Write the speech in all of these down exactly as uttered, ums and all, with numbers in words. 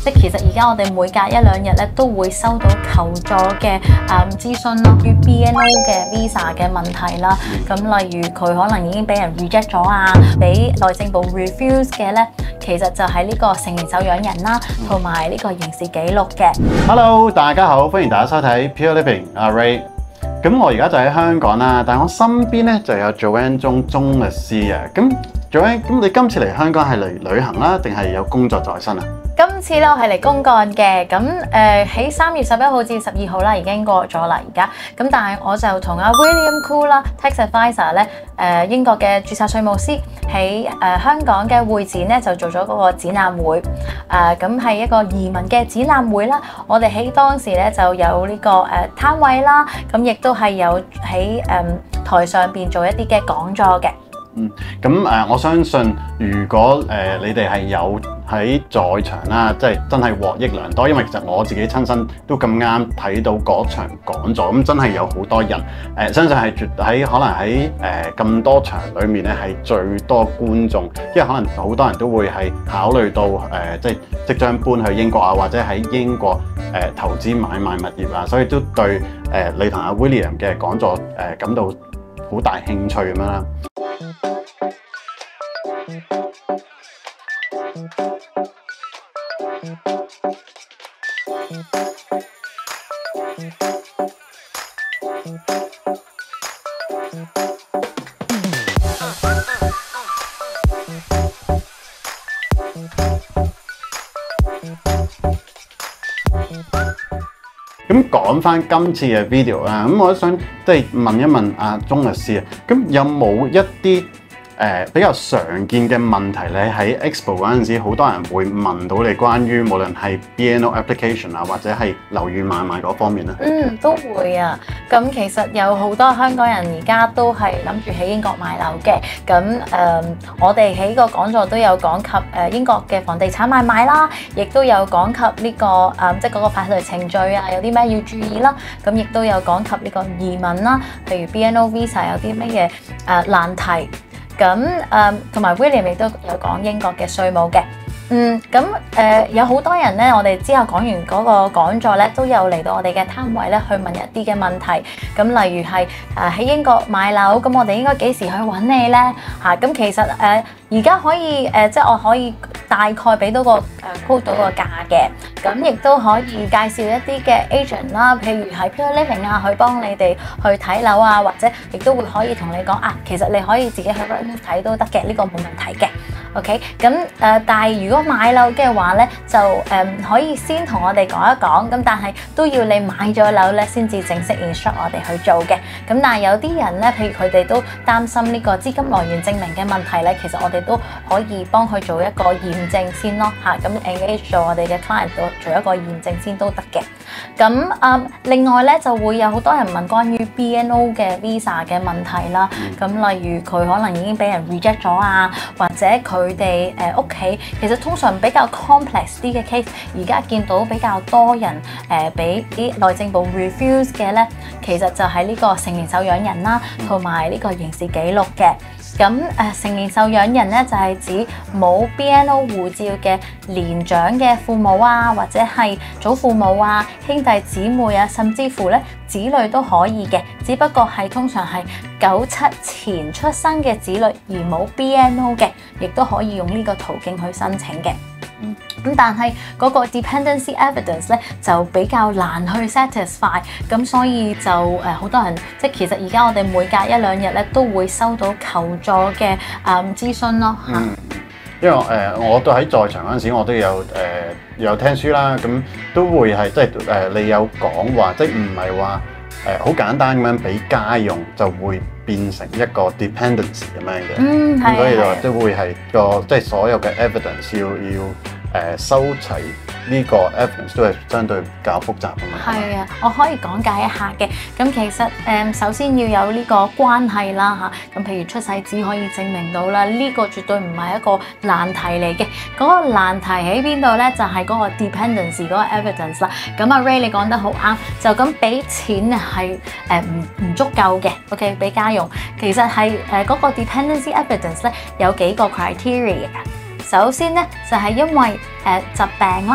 即係其實而家我哋每隔一兩日咧都會收到求助嘅誒諮詢咯，與 B N O 嘅 visa 嘅問題啦。咁例如佢可能已經俾人 reject 咗啊，俾內政部 refuse 嘅咧，其實就係呢個成年受養人啦，同埋呢個刑事記錄嘅。 Hello， 大家好，歡迎大家收睇 Pure Living 阿 Ray。咁我而家就喺香港啦，但係我身邊咧就有 Joanne Chung 鍾律師啊。咁 Joanne， 咁你今次嚟香港係嚟旅行啦，定係有工作在身啊？ 今次咧我係嚟公幹嘅，咁誒喺三月十一號至十二號啦，已經過咗啦而家。咁但係我就同阿 William Koo 啦 ，Tax Advisor 咧，誒英國嘅註冊稅務師喺誒香港嘅會展咧就做咗嗰個展覽會，誒咁係一個移民嘅展覽會啦。我哋喺當時咧就有呢個誒攤位啦，咁亦都係有喺誒台上邊做一啲嘅講座嘅。 嗯，咁誒、呃，我相信如果誒、呃、你哋係有喺在，在場啦，即係真係獲益良多，因為其實我自己親身都咁啱睇到嗰場講座，咁真係有好多人誒、呃，相信係絕喺可能喺誒咁多場裡面咧係最多觀眾，因為可能好多人都會係考慮到誒、呃，即係即將搬去英國啊，或者喺英國誒、呃、投資買賣物業啊，所以都對誒、呃、你同阿 William 嘅講座誒、呃、感到好大興趣咁樣啦。咁講翻今次嘅 video 啦，咁我都想即係問一問阿鍾律師啊，咁有冇一啲誒、呃、比較常見嘅問題咧？喺 Expo 嗰陣時，好多人會問到你關於無論係 B N O application 啊，或者係樓宇買賣嗰方面咧。嗯， 都會啊。咁其實有好多香港人而家都係諗住喺英國買樓嘅。咁誒、呃，我哋喺個講座都有講及誒英國嘅房地產買賣啦，亦都有講及呢、這個誒、呃、即係嗰個法律程序啊，有啲咩要注意啦。咁亦都有講及呢個移民啦，譬如 B N O visa 有啲乜嘢誒難題。咁誒同埋 William 亦都有講英國嘅稅務嘅，嗯，咁誒、呃、有好多人咧，我哋之後講完嗰個講座咧，都有嚟到我哋嘅攤位咧，去問一啲嘅問題。咁例如係誒喺英國買樓，咁我哋應該幾時去揾你咧？嚇、啊，咁其實誒而家可以誒、呃，即係我可以大概俾到個誒 quote 到個價嘅，咁亦都可以介紹一啲嘅 agent 啦，譬如係 Pure Living 啊，去幫你哋去睇樓啊，或者亦都會可以同你講啊，其實你可以自己去睇都得嘅，呢、這個冇問題嘅。OK， 咁誒、呃，但係如果買樓嘅話咧，就誒、呃、可以先同我哋講一講，咁但係都要你買咗樓咧，先至正式 instruct 我哋去做嘅。咁但係有啲人咧，譬如佢哋都擔心呢個資金來源證明嘅問題咧，其實我哋都可以幫佢做一個驗證先咯嚇。咁 engage 做我哋嘅 client 度做一個驗證先都得嘅。咁誒、呃，另外咧就會有好多人問關於 B N O 嘅 visa 嘅問題啦。咁例如佢可能已經俾人 reject 咗啊，或者佢佢哋誒屋企其實通常比較 complex 啲嘅 case，而家見到比較多人誒俾啲內政部 refuse 嘅咧，其實就係呢個成年受養人啦，同埋呢個刑事記錄嘅。咁誒、呃、成年受養人咧就係、是、指冇 B N O 護照嘅年長嘅父母啊，或者係祖父母啊、兄弟姊妹啊，甚至乎咧子女都可以嘅，只不過係通常係九七前出生嘅子女而冇 B N O 嘅，亦都可以用呢個途徑去申請嘅。咁但係嗰個 dependency evidence 咧就比較難去 satisfy， 咁所以就誒好多人即係其實而家我哋每隔一兩日咧都會收到求助嘅誒諮詢咯嚇。嗯， 因為誒、呃、我都喺在，在場嗰陣時，我都有誒、呃、有聽書啦，咁都會係即係誒、呃、你有講話，即係唔係話誒好簡單咁樣俾家用就會變成一個 dependency 咁樣嘅。嗯，係。咁所以就即係會係個即係所有嘅 evidence 要要。誒、呃、收齊呢個 evidence 都係相對較複雜㗎嘛。係啊， 我可以講解一下嘅。咁其實誒、呃、首先要有呢個關係啦嚇。咁譬如出世紙可以證明到啦，呢、這個絕對唔係一個難題嚟嘅。嗰、那個難題喺邊度咧？就係、是、嗰個 dependency 嗰個 evidence 啦。咁阿 Ray 你講得好啱，就咁俾錢係誒唔唔足夠嘅。OK， 俾家用其實係誒嗰個 dependency evidence 咧有幾個 criteria 嘅。首先咧就係、是、因為誒、呃、疾病啦，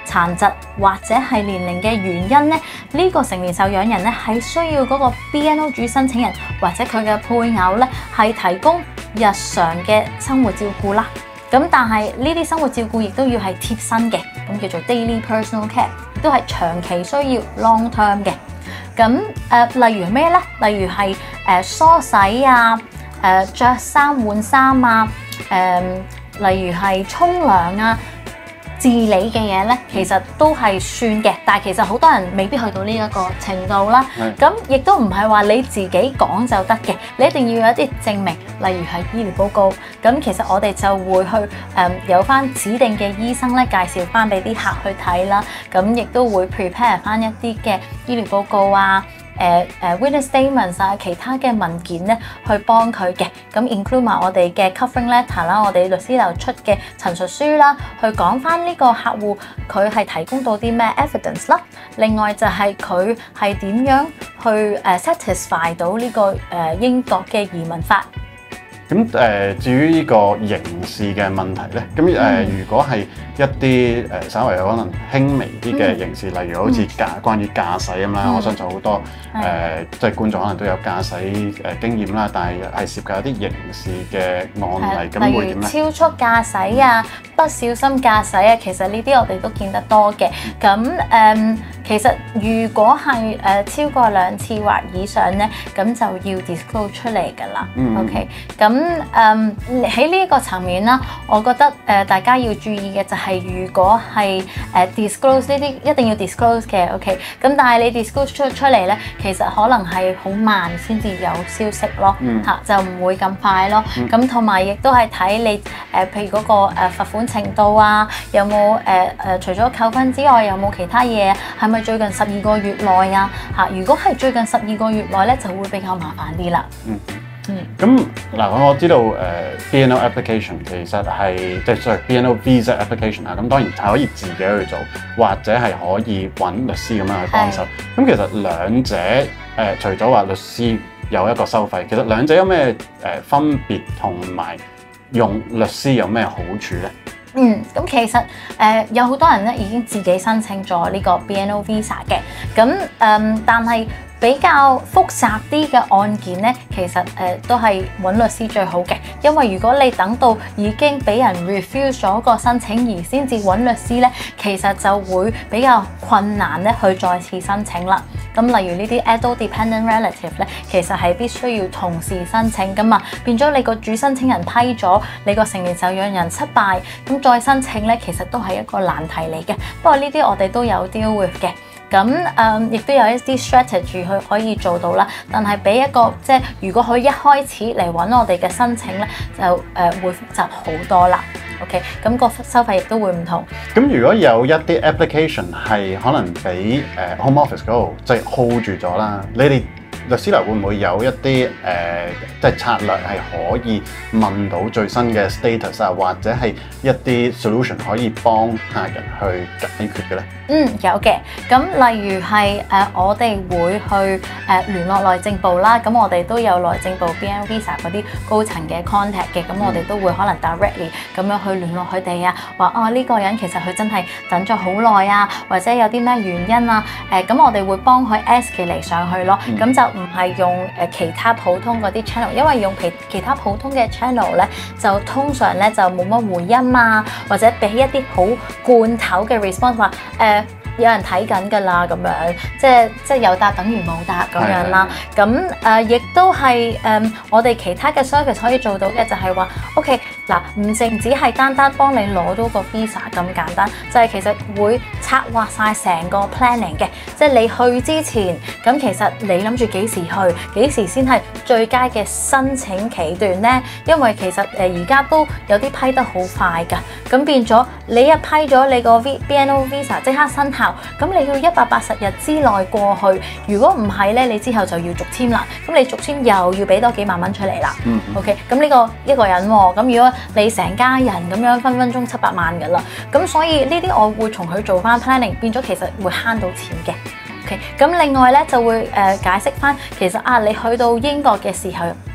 殘疾或者係年齡嘅原因咧，呢、這個成年受養人咧係需要嗰個 B N O 主申請人或者佢嘅配偶咧係提供日常嘅生活照顧啦。咁但係呢啲生活照顧亦都要係貼身嘅，咁叫做 daily personal care， 都係長期需要 long term 嘅。咁誒、呃，例如咩咧？例如係誒、呃、梳洗啊，誒著衫換衫啊，誒、呃、例如係沖涼啊。自理嘅嘢咧，其實都係算嘅，但係其實好多人未必去到呢一個程度啦。咁亦都唔係話你自己講就得嘅，你一定要有一啲證明，例如係醫療報告。咁其實我哋就會去誒、呃、有翻指定嘅醫生咧，介紹翻俾啲客去睇啦。咁亦都會 prepare 翻一啲嘅醫療報告啊。誒誒、uh, uh, witness statements 啊，其他嘅文件咧，去幫佢嘅，咁 include 埋我哋嘅 covering letter 啦，我哋律師樓出嘅陳述書啦，去講翻呢個客戶佢係提供到啲咩 evidence 啦。另外就係佢係點樣去誒、uh, satisfy 到呢、這個誒、uh, 英國嘅移民法。 咁誒、呃，至於呢個刑事嘅問題咧，咁誒、呃，如果係一啲誒、呃、稍微有可能輕微啲嘅刑事，嗯、例如好似駕關於駕駛咁啦，嗯、我相信好多誒、呃、即係觀眾可能都有駕駛誒經驗啦，但係係涉及一啲刑事嘅案例，咁、嗯、會點咧？超速駕駛啊，不小心駕駛啊，其實呢啲我哋都見得多嘅。咁誒、嗯，其實如果係誒、呃、超過兩次或以上咧，咁就要 disclose 出嚟㗎啦。嗯、OK，咁。咁誒喺呢一個層面啦，我覺得誒、呃、大家要注意嘅就係，如果係誒、呃、disclose 呢啲一定要 disclose 嘅 OK，咁但係你 disclose 出出嚟咧，其實可能係好慢先至有消息咯，嚇、嗯、就唔會咁快咯。咁同埋亦都係睇你誒、呃，譬如嗰、那個誒、呃、罰款程度啊，有冇誒誒除咗扣分之外，有冇其他嘢？係咪最近十二個月內啊？嚇，如果係最近十二個月內咧，就會比較麻煩啲啦。嗯。嗯，咁嗱，我知道誒、呃、B N O application 其實係即係 sorry B N O visa application 啊，咁當然係可以自己去做，或者係可以揾律師咁樣去幫手。咁是其實兩者誒、呃，除咗話律師有一個收費，其實兩者有咩誒、呃、分別，同埋用律師有咩好處咧？ 嗯，咁其實誒、呃、有好多人咧已經自己申請咗呢個 B N O visa 嘅，咁誒、呃、但係比較複雜啲嘅案件咧，其實誒、呃、都係揾律師最好嘅，因為如果你等到已經俾人 refuse 咗個申請而先至揾律師咧，其實就會比較困難咧去再次申請啦。咁例如呢啲 adult dependent relative 咧，其實係必須要同時申請噶嘛，變咗你個主申請人批咗，你個成年受養人失敗，咁再申請咧，其實都係一個難題嚟嘅。不過呢啲我哋都有 deal with 嘅。咁誒，亦、嗯、都有一啲 strategy 去可以做到啦。但係俾一個即係，如果佢一開始嚟揾我哋嘅申請咧，就誒、呃、會複雜好多啦。OK，咁個收費亦都會唔同。 咁如果有一啲 application 係可能俾誒、呃、Home Office 嗰度即係 hold 住咗啦，你哋律師樓會唔會有一啲誒、呃、即係策略係可以問到最新嘅 status 啊，或者係一啲 solution 可以幫客人去解決嘅咧？ 嗯，有嘅。咁例如係誒、呃，我哋會去誒、呃、聯絡內政部啦。咁我哋都有內政部 B N O Visa 嗰啲高層嘅 contact 嘅。咁我哋都會可能 directly 咁樣去聯絡佢哋啊，話哦呢、這個人其實佢真係等咗好耐啊，或者有啲咩原因啊？誒、呃、咁我哋會幫佢 escalate 上去咯。咁、嗯、就唔係用誒其他普通嗰啲 channel， 因為用其其他普通嘅 channel 咧，就通常咧就冇乜回音啊，或者俾一啲好罐頭嘅 response 話誒。呃有人睇緊㗎啦，咁樣即係即係有答等於冇答咁樣啦。咁誒亦都係誒、呃、我哋其他嘅 service 可以做到嘅就係話 ，OK 嗱，唔淨止係單單幫你攞到個 visa 咁簡單，就係、是、其實會策劃晒成個 planning 嘅。即係你去之前，咁其實你諗住幾時去，幾時先係最佳嘅申請期段咧？因為其實誒而家都有啲批得好快㗎，咁變咗你一批咗你個 B N O visa 即刻生效。咁你要一百八十日之內過去，如果唔係咧，你之後就要續簽啦。咁你續簽又要俾多幾萬蚊出嚟啦。嗯嗯 OK，咁呢個一個人喎，咁如果你成家人咁樣分分鐘七百萬㗎啦。咁所以呢啲我會從佢做翻 planning， 變咗其實會慳到錢嘅。OK，咁另外咧就會誒、呃、解釋翻，其實啊你去到英國嘅時候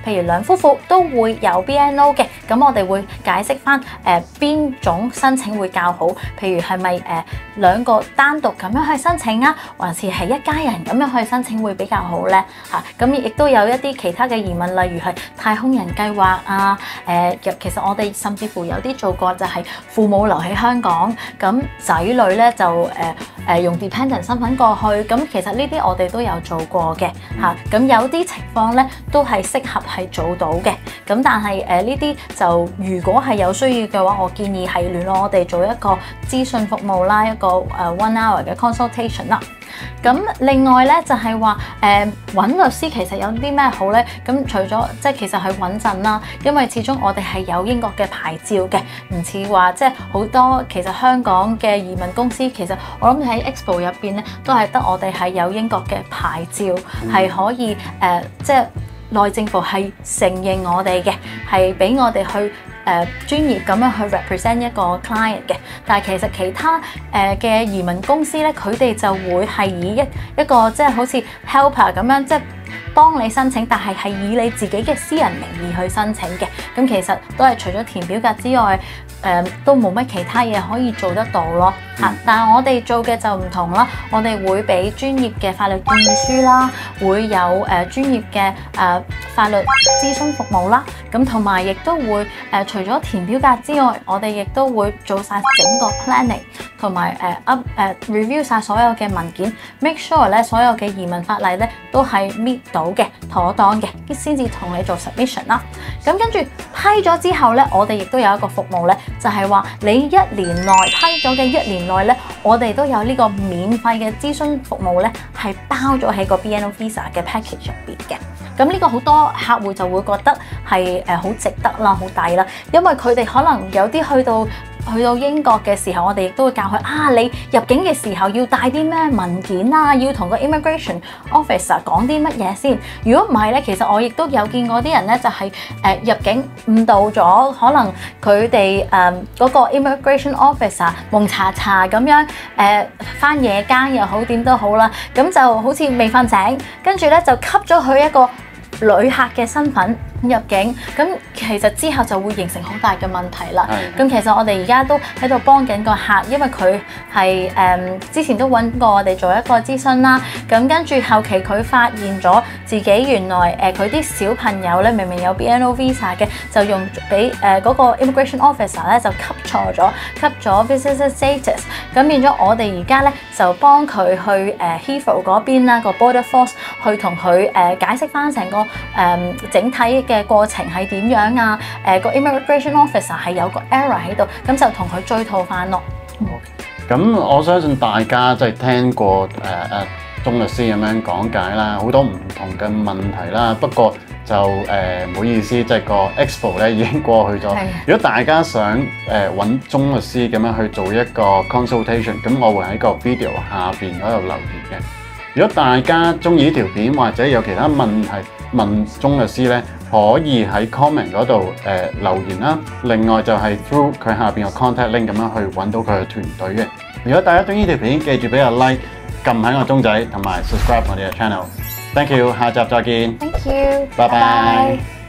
譬如兩夫婦都會有 B N O 嘅，咁我哋會解釋翻誒邊種申請會較好，譬如係咪誒兩個單獨咁樣去申請啊，還是係一家人咁樣去申請會比較好咧嚇？咁、啊、亦都有一啲其他嘅疑問，例如係太空人計劃啊，誒、呃、其實我哋甚至乎有啲做過就係父母留喺香港，咁仔女咧就誒誒、呃、用 dependent 身份過去，咁其實呢啲我哋都有做過嘅嚇。咁、啊、有啲情況咧都係適合係做到嘅，咁但係誒呢啲就如果係有需要嘅話，我建議係聯絡我哋做一個諮詢服務啦，一個誒 one hour 嘅 consultation 啦。咁另外咧就係話誒揾律師其實有啲咩好咧？咁除咗即係其實係穩陣啦，因為始終我哋係有英國嘅牌照嘅，唔似話即係好多其實香港嘅移民公司，其實我諗喺 Expo 入邊咧都係得我哋係有英國嘅牌照，係、嗯、可以誒、呃、即係內政部係承認我哋嘅，係俾我哋去。誒、呃、專業咁樣去 represent 一個 client 嘅，但係其實其他誒嘅、呃、移民公司咧，佢哋就會係以一一個即係好似 helper 咁樣，即係幫你申請，但係係以你自己嘅私人名義去申請嘅。咁其實都係除咗填表格之外，誒、呃、都冇乜其他嘢可以做得到咯嚇。嗯、但係我哋做嘅就唔同啦，我哋會俾專業嘅法律建議書啦，會有誒、呃、專業嘅誒、呃、法律諮詢服務啦，咁同埋亦都會誒。呃除咗填表格之外，我哋亦都會做晒整個 planning， 同埋誒 up 誒 review 晒所有嘅文件 ，make sure 咧所有嘅移民法例咧都係 meet 到嘅、妥當嘅，先至同你做 submission 啦。咁跟住批咗之後咧，我哋亦都有一個服務咧，就係話你一年內批咗嘅一年內咧，我哋都有呢個免費嘅諮詢服務咧，係包咗喺個 B N O visa 嘅 package 入邊嘅。咁呢個好多客戶就會覺得係誒好值得啦，好抵啦，因為佢哋可能有啲去到去到英國嘅時候，我哋亦都會教佢啊，你入境嘅時候要帶啲咩文件啊，要同個 immigration officer 講啲乜嘢先。如果唔係咧，其實我亦都有見過啲人咧，就係、是、誒、呃、入境誤導咗，可能佢哋誒嗰個 immigration officer 蒙查查咁樣誒返夜更又好點都好啦，咁就好似未瞓醒，跟住咧就吸咗佢一個旅客嘅身份入境，咁其實之後就會形成好大嘅問題啦。咁其實我哋而家都喺度幫緊個客，因為佢係誒之前都揾過我哋做一個諮詢啦。咁跟住後期佢發現咗自己原來誒佢啲小朋友咧明明有 B N O visa 嘅，就用俾誒嗰個 immigration officer 咧就吸錯咗，吸咗 visitor status。咁變咗我哋而家咧就幫佢去誒 Heathrow 嗰邊啦，個 border force 去同佢誒解釋翻成個誒、呃、整體嘅過程係點樣啊？誒、呃、個 immigration officer 係有個 error 喺度，咁就同佢追討翻咯。 咁、嗯、我相信大家即係聽過誒誒鍾律師咁樣講解啦，好多唔同嘅問題啦。不過就誒唔、呃、好意思，即係個 expo 咧已經過去咗。的如果大家想誒揾鍾律師咁樣去做一個 consultation， 咁我會喺個 video 下邊嗰度留言嘅。如果大家中意呢條片或者有其他問題問鍾律師咧，可以喺 comment 嗰度誒留言啦。另外就係 through 佢下邊個 contact link 咁樣去揾到佢嘅團隊嘅。如果大家中意呢條片，記住俾個 like， 撳喺個鐘仔同埋 subscribe 我哋嘅 channel。Thank you， 下集再見。Thank you， 拜拜。